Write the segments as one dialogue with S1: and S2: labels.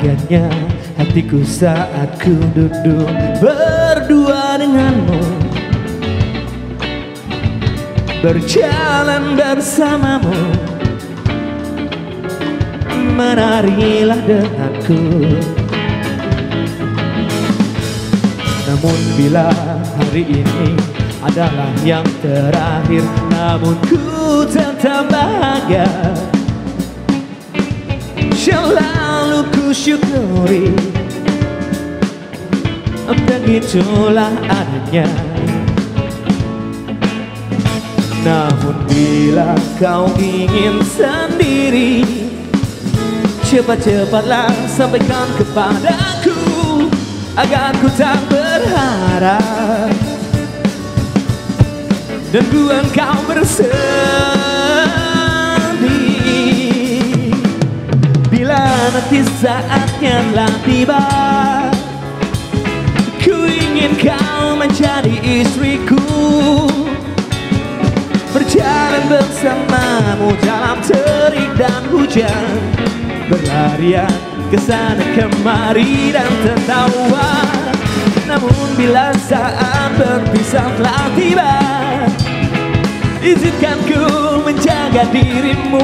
S1: bahagianya hatiku saat ku duduk berdua denganmu, berjalan bersamamu. Menarilah denganku. Namun bila hari ini adalah yang terakhir, namun ku tetap bahagia. Selalu ku syukuri, begitulah adanya. Namun bila kau ingin sendiri, cepat-cepatlah sampaikan kepadaku agar ku tak berharap dan buat kau bersedih. Bila nanti saatnya telah tiba, ku ingin kau menjadi istriku, berjalan bersamamu dalam terik dan hujan, berlarian kesana kemari dan tertawa. Namun bila saat berpisah telah tiba, izinkan ku menjaga dirimu,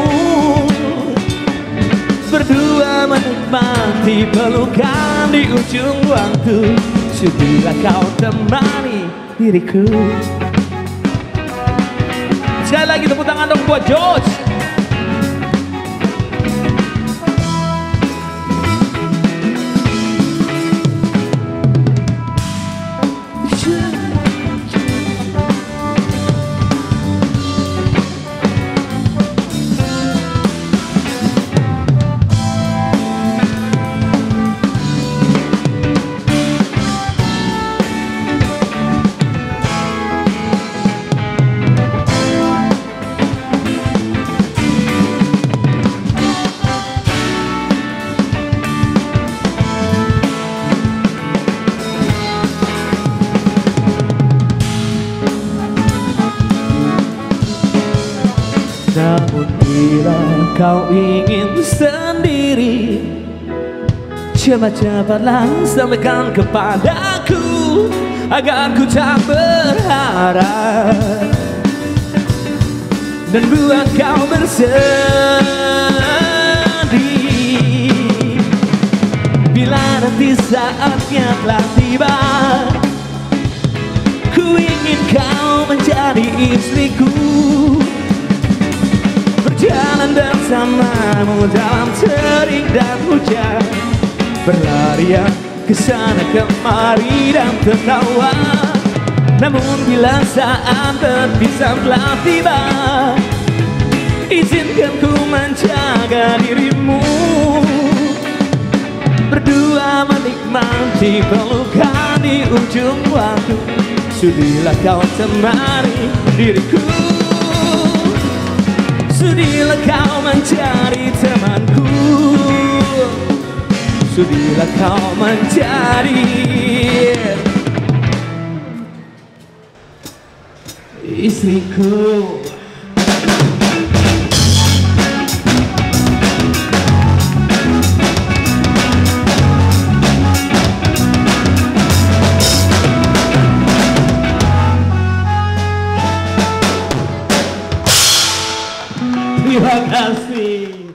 S1: berdua menikmati pelukan di ujung waktu. Sudilah kau temani diriku. Sekali lagi tepuk tangan dong buat George. Namun bila kau ingin sendiri, cepat-cepatlah sampaikan kepadaku agar ku tak berharap dan buat kau bersedih. Bila nanti saatnya telah tiba, ku ingin kau menjadi istriku, berjalan bersamamu dalam terik dan hujan, berlarian kesana kemari dan tertawa. Namun bila saat berpisah telah tiba, izinkan ku menjaga dirimu, berdua menikmati pelukan di ujung waktu. Sudilah kau temani diriku, sudilah kau mencari temanku, sudilah kau mencari istriku. Terima kasih.